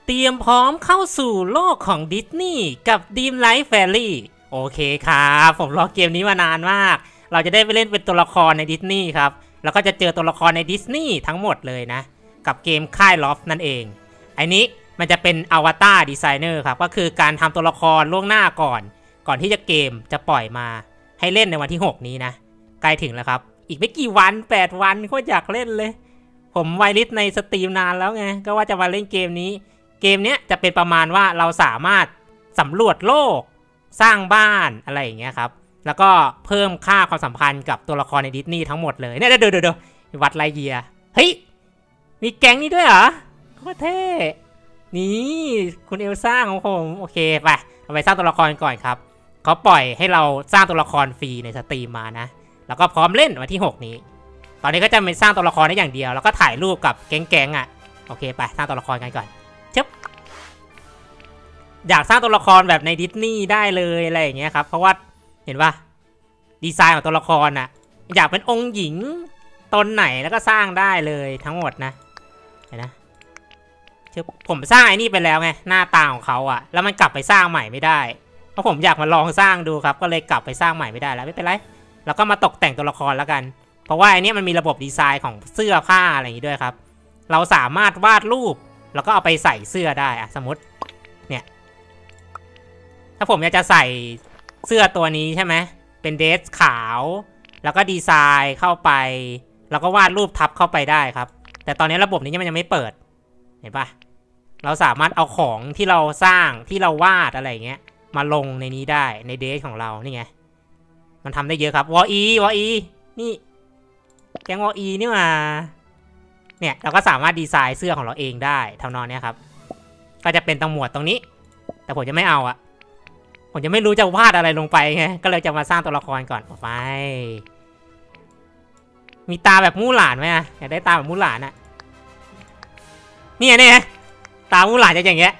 เตรียมพร้อมเข้าสู่โลกของดิสนีย์กับ Dreamlight Valley โอเคครับผมรอเกมนี้มานานมากเราจะได้ไปเล่นเป็นตัวละครในดิสนีย์ครับแล้วก็จะเจอตัวละครในดิสนีย์ทั้งหมดเลยนะกับเกมค่ายลอฟนั่นเองไอ้นี้มันจะเป็นอวตารดีไซเนอร์ครับก็คือการทำตัวละครล่วงหน้าก่อนที่จะเกมจะปล่อยมาให้เล่นในวันที่6นี้นะใกล้ถึงแล้วครับอีกไม่กี่วัน8วันโคตรอยากเล่นเลยผมไวลิสในสตรีมนานแล้วไงก็ว่าจะมาเล่นเกมนี้เกมนี้จะเป็นประมาณว่าเราสามารถสำรวจโลกสร้างบ้านอะไรอย่างเงี้ยครับแล้วก็เพิ่มค่าความสัมพันธ์กับตัวละครในดิสนีย์ทั้งหมดเลยเนี่ยเดี๋ยววัดไลเยียเฮ้ยมีแก๊งนี้ด้วยเหรอโคตรเท่นี่คุณเอลซ่าของผมโอเคไปเราไปสร้างตัวละครก่อนครับเขาปล่อยให้เราสร้างตัวละครฟรีในสตรีมมานะแล้วก็พร้อมเล่นวันที่6นี้ตอนนี้ก็จะไม่สร้างตัวละครได้อย่างเดียวแล้วก็ถ่ายรูปกับแก๊งอ่ะโอเคไปสร้างตัวละครกันก่อนอยากสร้างตัวละครแบบในดิสนีย์ได้เลยอะไรอย่างเงี้ยครับเพราะว่าเห็นป่ะดีไซน์ของตัวละครน่ะอยากเป็นองค์หญิงตนไหนแล้วก็สร้างได้เลยทั้งหมดนะเห็นนะผมสร้างไอ้นี่ไปแล้วไงหน้าตาของเขาอะแล้วมันกลับไปสร้างใหม่ไม่ได้เพราะผมอยากมาลองสร้างดูครับก็เลยกลับไปสร้างใหม่ไม่ได้แล้วไม่เป็นไรแล้วก็มาตกแต่งตัวละครแล้วกันเพราะว่าไอ้นี่มันมีระบบดีไซน์ของเสื้อผ้าอะไรอย่างงี้ด้วยครับเราสามารถวาดรูปแล้วก็เอาไปใส่เสื้อได้อะสมมติเนี่ยถ้าผมอยากจะใส่เสื้อตัวนี้ใช่ไหมเป็นเดรสขาวแล้วก็ดีไซน์เข้าไปแล้วก็วาดรูปทับเข้าไปได้ครับแต่ตอนนี้ระบบนี้มันยังไม่เปิดเห็นปะเราสามารถเอาของที่เราสร้างที่เราวาดอะไรเงี้ยมาลงในนี้ได้ในเดรสของเรานี่ไงมันทำได้เยอะครับวออีนี่แก๊งวออีนี่มาเนี่ยเราก็สามารถดีไซน์เสื้อของเราเองได้ทำนองนี้ครับก็จะเป็นตำรวจตรงนี้แต่ผมจะไม่เอาอะผมจะไม่รู้จะวาดอะไรลงไปไงก็เลยจะมาสร้างตัวละครก่อนไปมีตาแบบมู่หลานไหมอะอยากได้ตาแบบมู่หลานอะเนี่ยตามู่หลานจะอย่างเงี้ย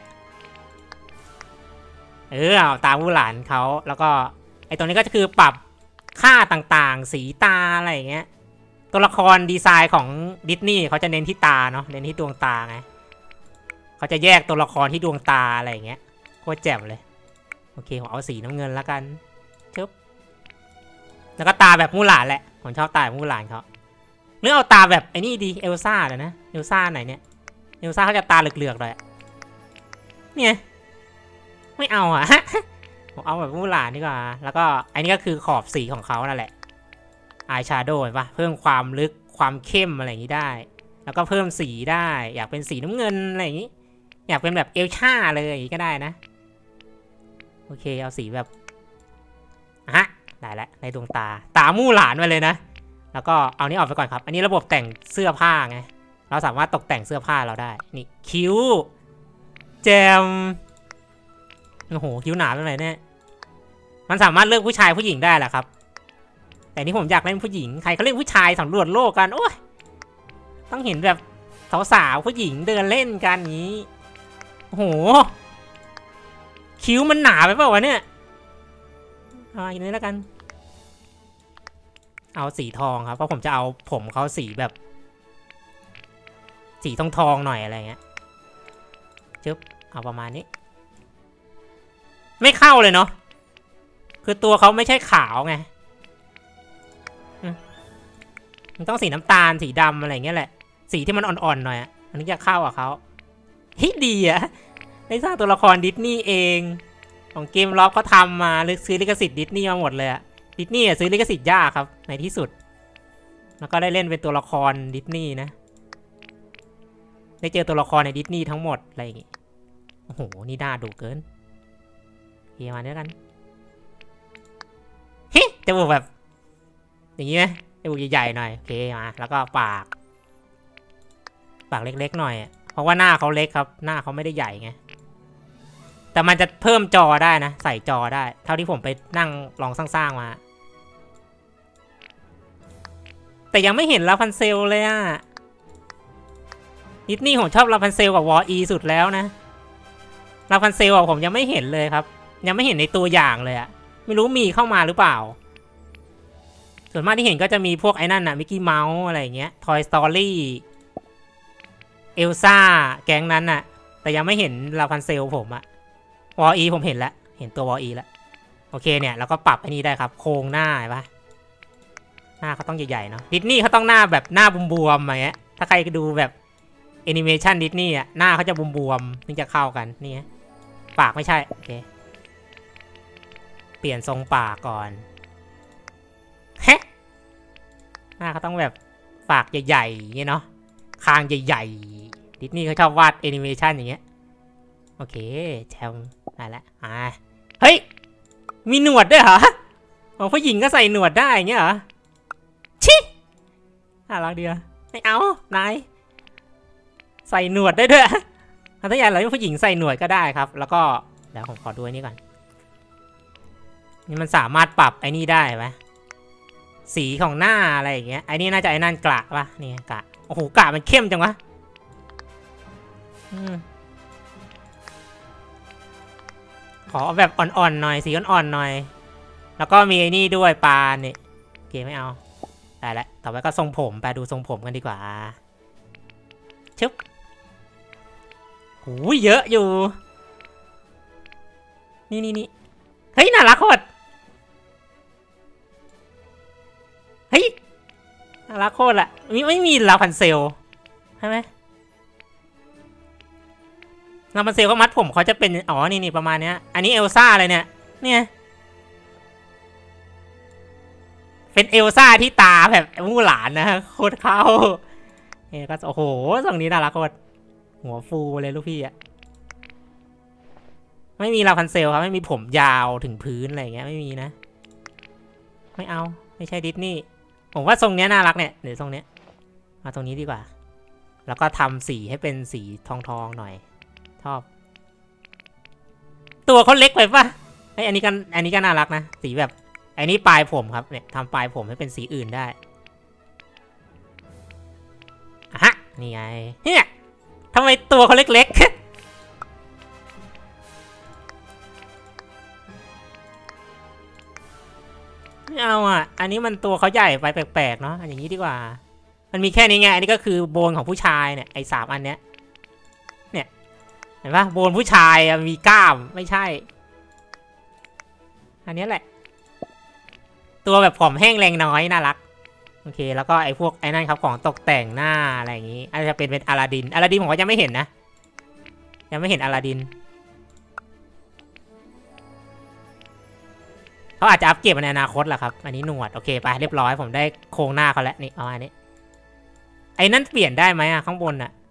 เอาตามู่หลานเขาแล้วก็ไอตรงนี้ก็คือปรับค่าต่างๆสีตาอะไรอย่างเงี้ยตัวละครดีไซน์ของดิสนีย์เขาจะเน้นที่ตาเนาะเน้นที่ดวงตาไงเขาจะแยกตัวละครที่ดวงตาอะไรอย่างเงี้ยโคตรแจ่มเลยโอเคผมเอาสีน้ำเงินแล้วกันชึบแล้วก็ตาแบบมู่หลานแหละผมชอบตาแบบมู่หลานเขาหรือเอาตาแบบไอ้นี่ดีเอลซ่าเลยนะเอลซ่าไหนเนี่ยเอลซ่าเขาจะตาเหลือกๆเลยเนี่ยไม่เอาอ่ะ ผมเอาแบบมู่หลานดีกว่าแล้วก็อันนี้ก็คือขอบสีของเขานั่นแหละอายแชโดว์เห็นปะเพิ่มความลึกความเข้มอะไรอย่างนี้ได้แล้วก็เพิ่มสีได้อยากเป็นสีน้ำเงินอะไรอย่างนี้อยากเป็นแบบเอลซ่าเลยก็ได้นะโอเคเอาสีแบบได้แล้วในดวงตามู่หลานมาเลยนะแล้วก็เอานี้ออกไปก่อนครับอันนี้ระบบแต่งเสื้อผ้าไงเราสามารถตกแต่งเสื้อผ้าเราได้นี่คิ้วแจมโอ้โหคิ้วหนาเป็นไรเนี่ยมันสามารถเลือกผู้ชายผู้หญิงได้แหละครับแต่นี่ผมอยากเล่นผู้หญิงใครเขาเล่นผู้ชายสำรวจโลกกันโอ้ยต้องเห็นแบบสาวๆผู้หญิงเดินเล่นกันอย่างนี้โอ้โหคิ้วมันหนาไปเปล่าวะเนี่ยอย่างนี้แล้วกันเอาสีทองครับเพราะผมจะเอาผมเขาสีแบบสีทองหน่อยอะไรเงี้ยจึ๊บเอาประมาณนี้ไม่เข้าเลยเนาะคือตัวเขาไม่ใช่ขาวไงมันต้องสีน้ำตาลสีดำอะไรเงี้ยแหละสีที่มันอ่อนๆหน่อยอันนี้จะเข้ากับเขาเฮ้ยดีอะได้สร้างตัวละครดิสนีย์เองของเกมล็อกเขาทำมาซื้อลิขสิทธิ์ดิสนีย์มาหมดเลยอะดิสนีย์ซื้อลิขสิทธิ์ยากครับในที่สุดแล้วก็ได้เล่นเป็นตัวละครดิสนีย์นะได้เจอตัวละครในดิสนีย์ทั้งหมดอะไรอย่างงี้โอ้โหนี่น่าดูเกินเฮียมาเนี้ยกันเฮ้จมูกแบบอย่างงี้ไหมจมูกใหญ่ๆหน่อยโอเคมาแล้วก็ปากเล็กๆหน่อยเพราะว่าหน้าเขาเล็กครับหน้าเขาไม่ได้ใหญ่ไงแต่มันจะเพิ่มจอได้นะใส่จอได้เท่าที่ผมไปนั่งลองสร้างๆมาแต่ยังไม่เห็นลาพันเซลเลยอะดิสนีย์ผมชอบลาพันเซลกับวออีสุดแล้วนะลาพันเซลผมยังไม่เห็นเลยครับยังไม่เห็นในตัวอย่างเลยอะไม่รู้มีเข้ามาหรือเปล่าส่วนมากที่เห็นก็จะมีพวกไอ้นั่นน่ะมิกกี้เมาส์อะไรอย่างเงี้ยทอยสตอรี่เอลซ่าแก๊งนั้นน่ะแต่แต่ยังไม่เห็นลาพันเซลผมอะวอลอีผมเห็นแล้วเห็นตัววอลอีแล้วโอเคเนี่ยเราก็ปรับไอ้นี่ได้ครับโครงหน้าเห็นปะหน้าเขาต้องใหญ่ๆเนาะดิสนีย์เขาต้องหน้าแบบหน้าบวมๆอย่างเงี้ยถ้าใครดูแบบแอนิเมชันดิสนีย์อะหน้าเขาจะบวมๆถึงจะเข้ากันนี่ปากไม่ใช่โอเคเปลี่ยนทรงปากก่อนเฮ้หน้าเขาต้องแบบปากใหญ่ๆอย่างเงี้ยเนาะคางใหญ่ๆดิสนีย์เขาชอบวาดแอนิเมชันอย่างเงี้ยโอเคแชมป์ได้แล้วเฮ้ยมีหนวดด้วยเหรอผู้หญิงก็ใส่หนวดได้อย่างเงี้ยเหรอชิน่ารักดีอะไม่เอานายใส่หนวดได้ด้วยถ้าอย่างไรผู้หญิงใส่หนวดก็ได้ครับแล้วก็เดี๋ยวผมขอดูนี่ก่อนนี่มันสามารถปรับไอ้นี่ได้ไหมสีของหน้าอะไรอย่างเงี้ยไอ้นี่น่าจะไอ้นั่นกระปะนี่กระโอ้โหกระมันเข้มจังวะขอแบบอ่อนๆหน่อยสีอ่อนๆหน่อยแล้วก็มีไอ้นี่ด้วยปลาเนี่ยโอเคไม่เอาได้แล้วต่อไปก็ทรงผมไปดูทรงผมกันดีกว่าชึบหูเยอะอยู่นี่เฮ้ยน่ารักโคตรเฮ้ยน่ารักโคตรอะไม่มีลาพันเซลใช่ไหมลาพันเซลก็มัดผมเขาจะเป็นอ๋อนี่ประมาณเนี้ยอันนี้เอลซ่าอะไรเนี่ยเป็นเอลซ่าที่ตาแบบมู่หลานนะโคตรเข้าเนี่ยก็โอ้โหตรงนี้น่ารักโคตรหัวฟูเลยลูกพี่อะไม่มีลาพันเซลครับไม่มีผมยาวถึงพื้นอะไรเงี้ยไม่มีนะไม่เอาไม่ใช่ดิสนีย์ผมว่าทรงเนี้ยน่ารักเนี่ยหรือทรงเนี้ยมาตรงนี้ดีกว่าแล้วก็ทำสีให้เป็นสีทองหน่อยชอบตัวเขาเล็กไปปะไออันนี้ก็น่ารักนะสีแบบอันนี้ปลายผมครับเนี่ยทำปลายผมให้เป็นสีอื่นได้ฮะนี่ไงเนี่ยทำไมตัวเขาเล็กๆไม่เอาอ่ะอันนี้มันตัวเขาใหญ่ไปแปลกๆเนาะอย่างนี้ดีกว่ามันมีแค่นี้ไงอันนี้ก็คือโบนของผู้ชายเนี่ยไอ้3 อันเนี้ยเนี่ยเห็นปะโบนผู้ชายมีกล้ามไม่ใช่อันนี้แหละตัวแบบผอมแห้งแรงน้อยน่ารักโอเคแล้วก็ไอ้พวกไอ้นั่นครับของตกแต่งหน้าอะไรอย่างนี้อาจจะเป็นอลาดินผมก็ยังไม่เห็นนะยังไม่เห็นอลาดินเขาอาจจะอัปเกรดในอนาคตแหละครับอันนี้หนวดโอเคไปเรียบร้อยผมได้โครงหน้าเขาแล้วนี่เอาอันนี้ไอ้นั่นเปลี่ยนได้ไหมอะข้างบนอะ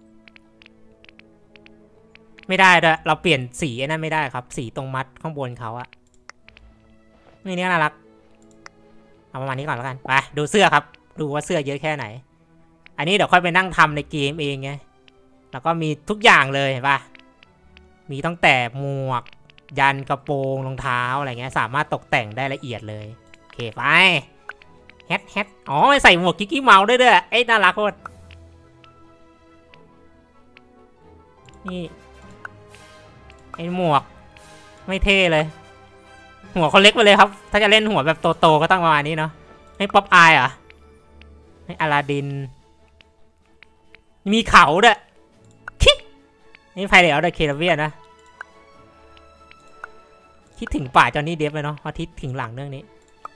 ไม่ได้ด้วยเราเปลี่ยนสีไอ้นั่นไม่ได้ครับสีตรงมัดข้างบนเขาอะนี่น่ารักเอาประมาณนี้ก่อนแล้วกันไปดูเสื้อครับดูว่าเสื้อเยอะแค่ไหนอันนี้เดี๋ยวค่อยไปนั่งทำในเกมเองไงแล้วก็มีทุกอย่างเลยเห็นปะมีตั้งแต่หมวกยันกระโปรงรองเท้าอะไรเงี้ยสามารถตกแต่งได้ละเอียดเลยโอเคไปแฮทอ๋อใส่หมวกกิ๊กเมาส์ด้วยเอ้ยน่ารักโคตรนี่ไอ้หมวกไม่เท่เลยหัวเขาเล็กไปเลยครับถ้าจะเล่นหัวแบบโตๆก็ต้องประมาณนี้เนาะให้ป๊อปอายอ่ะให้อลาดินมีเขาด้วยนี่ไพเรตออฟเดอะแคริบเบียนนะคิดถึงป่าจอห์นนี่เดฟเลยเนาะพอทิศถึงหลังเรื่องนี้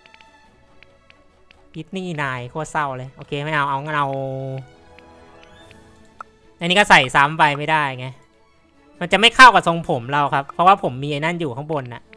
ดิสนีย์นายโคตรเศร้าเลยโอเคไม่เอาอันนี้ก็ใส่ซ้ำไปไม่ได้ไงมันจะไม่เข้ากับทรงผมเราครับเพราะว่าผมมีไอ้นั่นอยู่ข้างบนน่ะ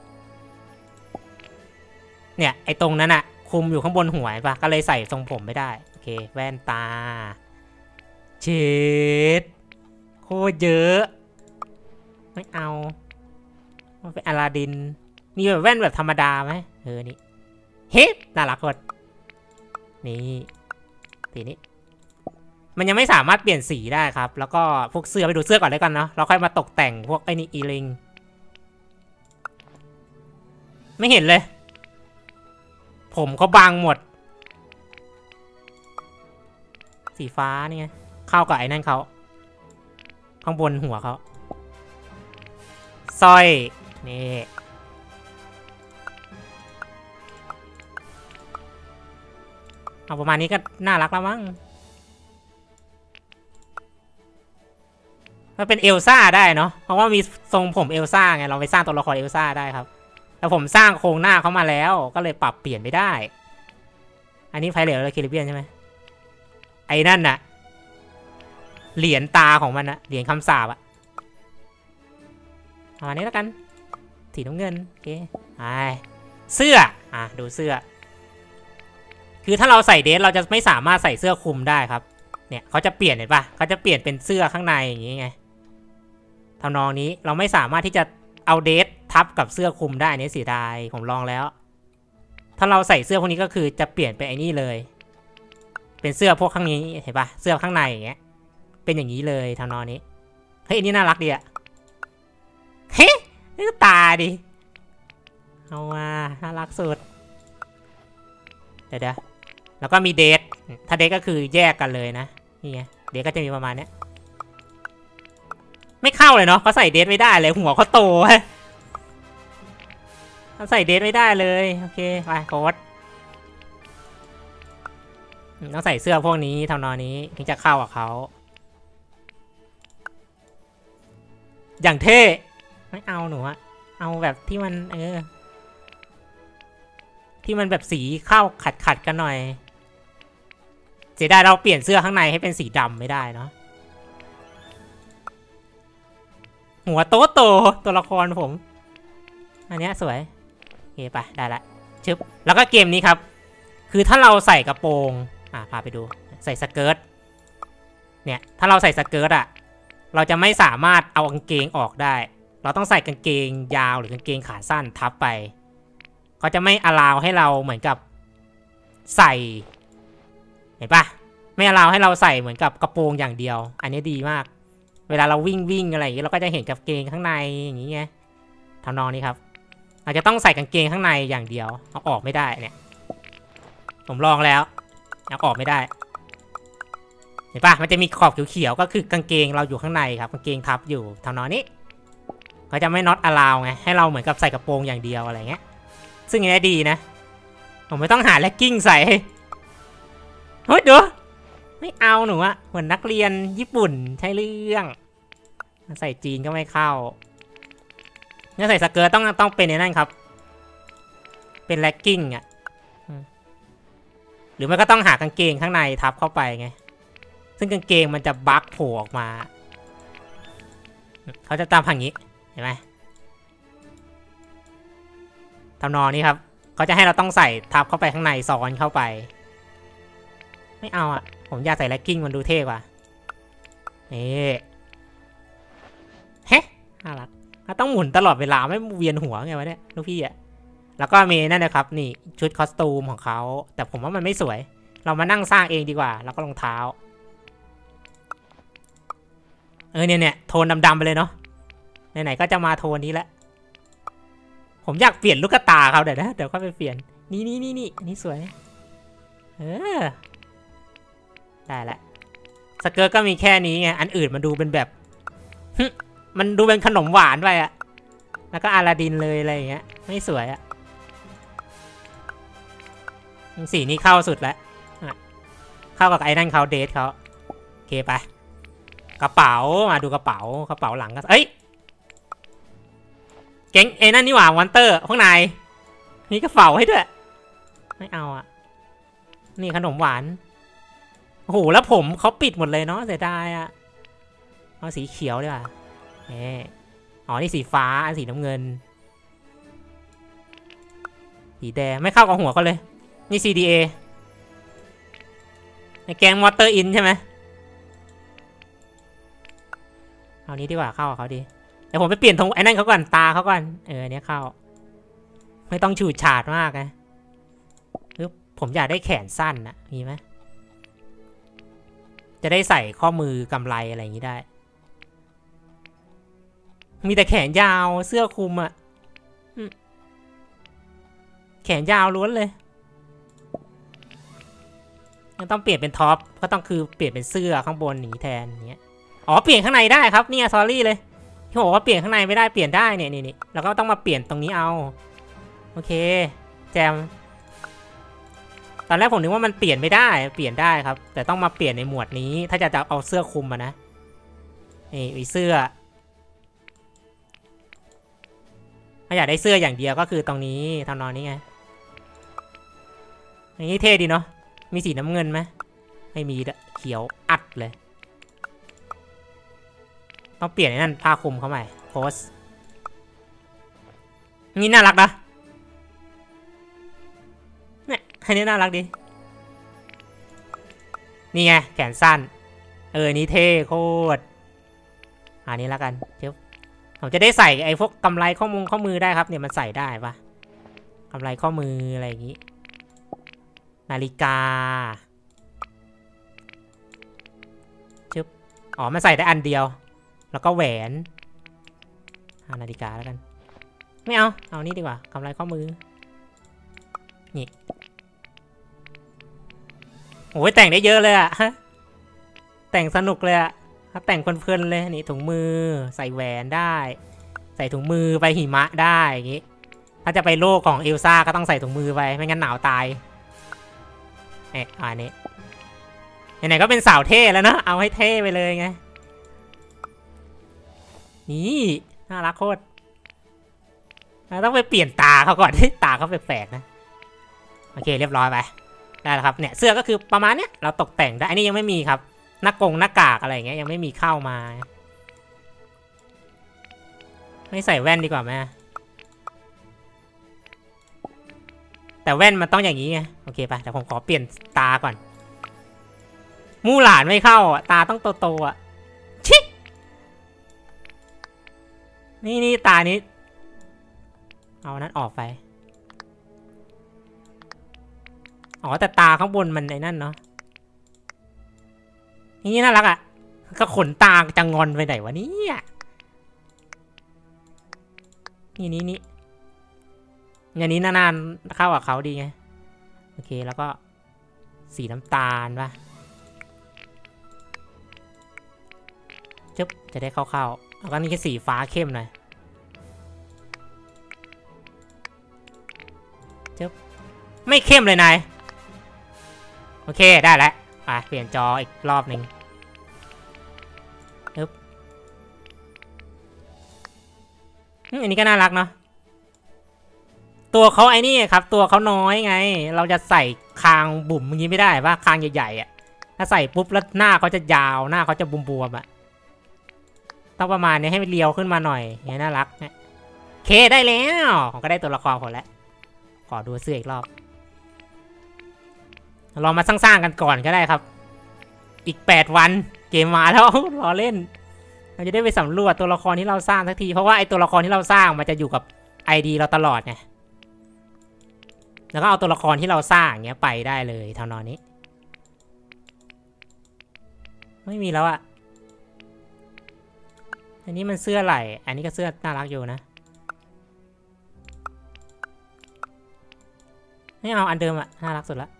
เนี่ยไอ้ตรงนั้นอะคุมอยู่ข้างบนหัวปะก็เลยใส่ทรงผมไม่ได้โอเคแว่นตาเช็ดโคตรเยอะไม่เอามันเป็นอลาดินนี่แบบแว่นแบบธรรมดาไหมนี่เฮ้น่ารักกดนี่สีนี้มันยังไม่สามารถเปลี่ยนสีได้ครับแล้วก็พวกเสื้อไปดูเสื้อก่อนเลยกันเนาะเราค่อยมาตกแต่งพวกไอ้นี่อีลิงไม่เห็นเลยผมเขาบางหมดสีฟ้านี่ไงเข้ากับไอ้นั่นเขาข้างบนหัวเขาสร้อยนี่เอาประมาณนี้ก็น่ารักแล้วมั้งมันเป็นเอลซ่าได้เนาะเพราะว่ามีทรงผมเอลซ่าไงเราไปสร้างตัวละครเอลซ่าได้ครับแต่ผมสร้างโครงหน้าเขามาแล้วก็เลยปรับเปลี่ยนไม่ได้อันนี้ไพเรตและแคริบเบียนใช่ไหมไอ้นั่นน่ะเหรียญตาของมันนะเหรียญคำสาปอะเอาอันนี้แล้วกันสีน้ำเงินโอเคไปเสื้อดูเสื้อคือถ้าเราใส่เดรสเราจะไม่สามารถใส่เสื้อคลุมได้ครับเนี่ยเขาจะเปลี่ยนเห็นปะเขาจะเปลี่ยนเป็นเสื้อข้างในอย่างงี้ไงทำนองนี้เราไม่สามารถที่จะเอาเดรสทับกับเสื้อคลุมได้อันนี้เสียดายผมลองแล้วถ้าเราใส่เสื้อพวกนี้ก็คือจะเปลี่ยนเป็นไอ้นี่เลยเป็นเสื้อพวกข้างนี้เห็นปะเสื้อข้างในอย่างเงี้ยเป็นอย่างนี้เลยทำนองนี้เฮ้ยอันนี้น่ารักดีอะเฮ้ยนี่ตาดิเอามาน่ารักสุดเดี๋ยวแล้วก็มีเดทถ้าเดทก็คือแยกกันเลยนะนี่ไงเดทก็จะมีประมาณนี้ไม่เข้าเลยเนาะเขาใส่เดทไม่ได้เลยหัวเขาโตเขาใส่เดทไม่ได้เลยโอเคไปโค้ดต้องใส่เสื้อพวกนี้ทำนองนี้ถึงจะเข้ากับเขาอย่างเท่ไม่เอาหนูอะเอาแบบที่มันที่มันแบบสีเข้าขัดกันหน่อยเสียดายเราเปลี่ยนเสื้อข้างในให้เป็นสีดำไม่ได้เนาะหัวโตตัวละครผมอันนี้สวยโอเคไปได้ละชึบแล้วก็เกมนี้ครับคือถ้าเราใส่กระโปรงพาไปดูใส่สเกิร์ตเนี่ยถ้าเราใส่สเกิร์ตเราจะไม่สามารถเอากางเกงออกได้เราต้องใส่กางเกงยาวหรือกางเกงขาสั้นทับไปเขาจะไม่อลาวให้เราเหมือนกับใส่เห็นปะไม่อลาวให้เราใส่เหมือนกับกระโปรงอย่างเดียวอันนี้ดีมากเวลาเราวิ่งอะไรอย่างนี้เราก็จะเห็นกางเกงข้างในอย่างนี้ไงทำนองนี้ครับเราจะต้องใส่กางเกงข้างในอย่างเดียวเอาออกไม่ได้เนี่ยผมลองแล้วเอาออกไม่ได้เห็นปะมันจะมีขอบเขียวๆก็คือกางเกงเราอยู่ข้างในครับกางเกงทับอยู่ทำนองนี้เขาจะไม่น็อตอลาวไงให้เราเหมือนกับใส่กระโปรงอย่างเดียวอะไรเงี้ยซึ่งอันนี้ดีนะผมไม่ต้องหาแล็กกิ้งใส่เฮ้ยดูไม่เอาหนูอะเหมือนนักเรียนญี่ปุ่นใช่เรื่องใส่จีนก็ไม่เข้าเนี่ยใส่สเกิร์ตต้องเป็นในนั่นครับเป็นแล็กกิ้งอะหรือมันก็ต้องหากางเกงข้างในทับเข้าไปไงซึ่งกางเกงมันจะบั๊กโผล่ออกมาเขาจะตามพังนี้เห็นไหมทำนองนี้ครับเขาจะให้เราต้องใส่ทับเข้าไปข้างในซ้อนเข้าไปไม่เอาอ่ะผมอยากใส่แล็กกิ้งมันดูเท่กว่าเฮ้น่ารักต้องหมุนตลอดเวลาไม่เวียนหัวไงวะเนี่ยลูกพี่อ่ะแล้วก็มีนั่นนะครับนี่ชุดคอสตูมของเขาแต่ผมว่ามันไม่สวยเรามานั่งสร้างเองดีกว่าแล้วก็รองเท้าเนี่ยโทนดำๆไปเลยเนาะไหนๆก็จะมาโทนนี้แล้วผมอยากเปลี่ยนลูกตาเขาเดี๋ยวก็ไปเปลี่ยนนี่สวยได้ละสเกิร์ตก็มีแค่นี้ไงอันอื่นมันดูเป็นแบบมันดูเป็นขนมหวานไปอะแล้วก็อาลาดินเลยอะไรอย่างเงี้ยไม่สวยอะสีนี้เข้าสุดแล้วเข้ากับไอ้นั่นเขาเดทเขาโอเคไปกระเป๋ามาดูกระเป๋าหลังก็เก่งไอ้นั่นนี่หว่ามอนเตอร์ข้างในมีกระเป๋าให้ด้วยไม่เอาอ่ะนี่ขนมหวานโอ้โหแล้วผมเขาปิดหมดเลยเนาะเสียดายอ่ะเอาสีเขียวดีกว่านี่สีฟ้าอันสีน้ำเงินสีแดงไม่เข้ากับหัวเขาเลยนี่ CDA ในแกงมอเตอร์อินใช่ไหมเอานี้ดีกว่าเข้ากับเขาดีเดี๋ยวผมไปเปลี่ยนธงไอ้นั่นเขาก่อนตาเขาก่อนเนี้ยเข้าไม่ต้องฉูดฉาดมากนะผมอยากได้แขนสั้นนะมีไหมจะได้ใส่ข้อมือกำไลอะไรอย่างนี้ได้มีแต่แขนยาวเสื้อคลุมอะแขนยาวล้วนเลยต้องเปลี่ยนเป็นท็อปก็ต้องคือเปลี่ยนเป็นเสื้อข้างบนอย่างนี้แทนอย่างเงี้ยเปลี่ยนข้างในได้ครับเนี่ยซอรี่เลยที่บอกว่าเปลี่ยนข้างในไม่ได้เปลี่ยนได้เนี่ยนี่แล้วก็ต้องมาเปลี่ยนตรงนี้เอาโอเคแจมตอนแรกผมนึกว่ามันเปลี่ยนไม่ได้เปลี่ยนได้ครับแต่ต้องมาเปลี่ยนในหมวดนี้ถ้าจะเอาเสื้อคลุมมานะนี่มีเสื้อถ้าอยากได้เสื้ออย่างเดียวก็คือตรงนี้ทำนองนี้ไงอย่างนี้เท่ดีเนาะมีสีน้ำเงินไหมไม่มีเขียวอัดเลยต้องเปลี่ยนนั่นผ้าคลุมเขาใหม่โพสนี่น่ารักนะเนี่ยอันนี้น่ารักดีนี่ไงแขนสั้นนี่เท่โคตรอันนี้แล้วกันเดี๋ยวผมจะได้ใส่ไอ้พวกกำไรข้อมือได้ครับเนี่ยมันใส่ได้ปะกำไรข้อมืออะไรอย่างงี้นาฬิกาชึบอ๋อมันใส่ได้อันเดียวแล้วก็แหวนนาฬิกาแล้วกันไม่เอานี่ดีกว่ากำไรข้อมือนี่โอ้ยแต่งได้เยอะเลยอะแต่งสนุกเลยอะแต่งเพลินๆเลยนี่ถุงมือใส่แหวนได้ใส่ถุงมือไปหิมะได้อย่างงี้ถ้าจะไปโลกของเอลซ่าก็ต้องใส่ถุงมือไปไม่งั้นหนาวตายอันนี้ไหนๆก็เป็นสาวเท่แล้วนะเอาให้เท่ไปเลยไงนี่น่ารักโคตรต้องไปเปลี่ยนตาเขาก่อนที่ตาเขาแปลกๆนะโอเคเรียบร้อยไปได้แล้วครับเนี่ยเสื้อก็คือประมาณเนี้ยเราตกแต่งได้อันนี้ยังไม่มีครับหน้ากากอะไรอย่างเงี้ยยังไม่มีเข้ามาไม่ใส่แว่นดีกว่าไหมแต่แว่นมันต้องอย่างนี้ไงโอเคป่ะแต่ผมขอเปลี่ยนตาก่อนมู่หลานไม่เข้าตาต้องโตๆอ่ะชินี่ตานี้เอานั้นออกไปอ๋อแต่ตาข้างบนมันไอ้นั่นเนาะนี่น่ารักอ่ะก็ขนตาจะงอนไปไหนวะเนี่ยนี่อย่างนี้นานๆเข้ากับเขาดีไงโอเคแล้วก็สีน้ำตาลป่ะจะได้เข้าแล้วก็นี่แค่สีฟ้าเข้มหน่อยไม่เข้มเลยนายโอเคได้แล้วเปลี่ยนจออีกรอบหนึ่งอันนี้ก็น่ารักเนาะตัวเขาไอ้นี่ครับตัวเขาน้อยไงเราจะใส่คางบุ๋มอย่างนี้ไม่ได้ว่าคางใหญ่ๆอ่ะถ้าใส่ปุ๊บแล้วหน้าเขาจะยาวหน้าเขาจะบวมๆอ่ะต้องประมาณนี้ให้มันเรียวขึ้นมาหน่อยเนี่ยน่ารักเนี่ยเคได้แล้วผมก็ได้ตัวละครผมแล้วขอดูเสื้ออีกรอบเรามาสร้างกันก่อนก็ได้ครับอีก8 วันเกมมาแล้วรอเล่นเราจะได้ไปสำรวจตัวละครที่เราสร้างสักทีเพราะว่าไอตัวละครที่เราสร้างมันจะอยู่กับ ID เราตลอดไงแล้วก็เอาตัวละครที่เราสร้างเงี้ยไปได้เลยเท่านอนนี้ไม่มีแล้วอะอันนี้มันเสื้อไหล่อันนี้ก็เสื้อน่ารักอยู่นะไม่เอาอันเดิมอะน่ารักสุดละ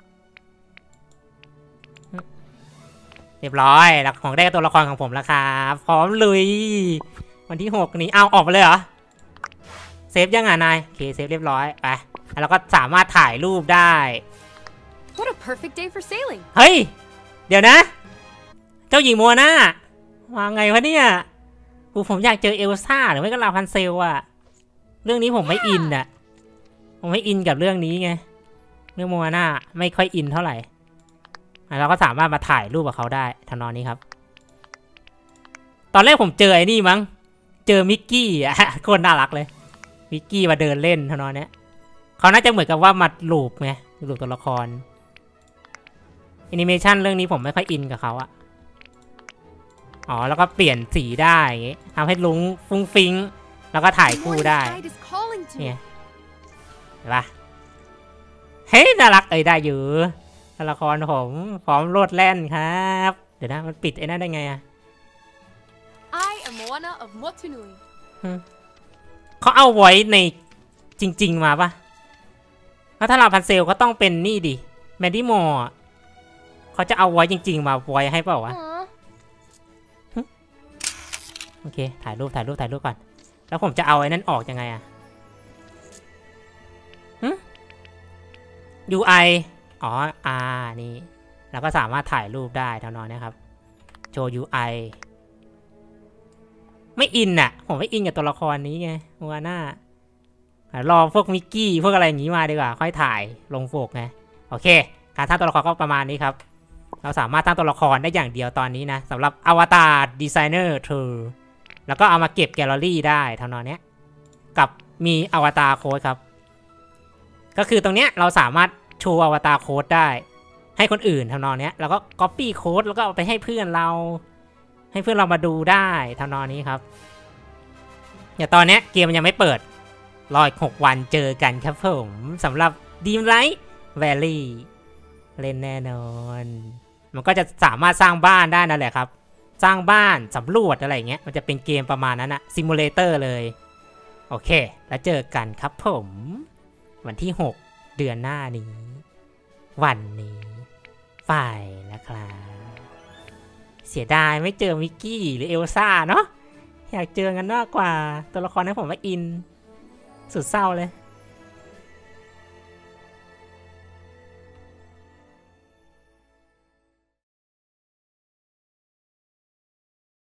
เรียบร้อยแล้วของได้ตัวละครของผมแล้วครับพร้อมลุยวันที่6นี้เอาออกไปเลยเหรอเซฟยังไงนายโอเคเซฟเรียบร้อยไปแล้วก็สามารถถ่ายรูปได้ What a perfect day for sailing เฮ้ยเดี๋ยวนะเจ้าหญิงมัวหน้าว่าไงวะเนี่ยผมอยากเจอเอลซ่าหรือไม่ก็ลาพันเซลอะเรื่องนี้ผมไม่อินอะผมไม่อินกับเรื่องนี้ไงเรื่องมัวหน้าไม่ค่อยอินเท่าไหร่เราก็สามารถมาถ่ายรูปกับเขาได้ทำนองนี้ครับตอนแรกผมเจอไอ้นี่มั้งเจอมิกกี้อะคนน่ารักเลยมิกกี้มาเดินเล่นทำนองนี้เขาน่าจะเหมือนกับว่ามาลูบไงลูบตัวละครแอนิเมชันเรื่องนี้ผมไม่ค่อยอินกับเขาอะอ๋อแล้วก็เปลี่ยนสีได้อย่างงี้ทำให้ลุ้งฟุ้งฟิ้งแล้วก็ถ่ายคู่ได้เนี่ยเห็นปะเฮ้ยน่ารักได้อยู่ตัวละครผมพร้อมโลดแล่นครับเดี๋ยวนะมันปิดไอ้นั่นได้ไงอะ I am Moana of Motunui เขาเอาไว้ในจริงๆมาปะแล้วถ้าเราพันเซลก็ต้องเป็นนี่ดิแมดดี้มอร์เขาจะเอาไว้จริงๆมาไว้ให้เปล่าวะโอเคถ่ายรูปก่อนแล้วผมจะเอาไอ้นั่นออกยังไงอะUI อ๋อนี่แล้วก็สามารถถ่ายรูปได้เท่านั้นนะครับโชว์ UI ไม่อินอ่ะผมไม่อินกับตัวละครนี้ไงมัวหน้ารอพวกมิกกี้พวกอะไรอย่างนี้มาดีกว่าค่อยถ่ายลงโฟกไงโอเคการสร้างตัวละครก็ประมาณนี้ครับเราสามารถสร้างตัวละครได้อย่างเดียวตอนนี้นะสำหรับ Avatar Designer 2แล้วก็เอามาเก็บแกลเลอรี่ได้เท่านั้นเนี้ยกับมี Avatar Code ครับก็คือตรงเนี้ยเราสามารถโชว์ Avatar Code ได้ให้คนอื่นทำนองเนี้ยแล้วก็ Copy Code แล้วก็เอาไปให้เพื่อนเราให้เพื่อนเรามาดูได้ทำนองนี้ครับอย่างตอนเนี้ยเกมมันยังไม่เปิดรออีก6 วันเจอกันครับผมสำหรับ Dreamlight Valley เล่นแน่นอนมันก็จะสามารถสร้างบ้านได้นั่นแหละครับสร้างบ้านสำรวจอะไรอย่างเงี้ยมันจะเป็นเกมประมาณนั้นนะซิมูเลเตอร์เลยโอเคแล้วเจอกันครับผมวันที่6 เดือนหน้านี้วันนี้ฝ่ายแล้วครับเสียดายไม่เจอมิกกี้หรือเอลซ่าเนาะอยากเจอกันมากกว่าตัวละครนั้นผมว่าอินสุดเศร้าเลย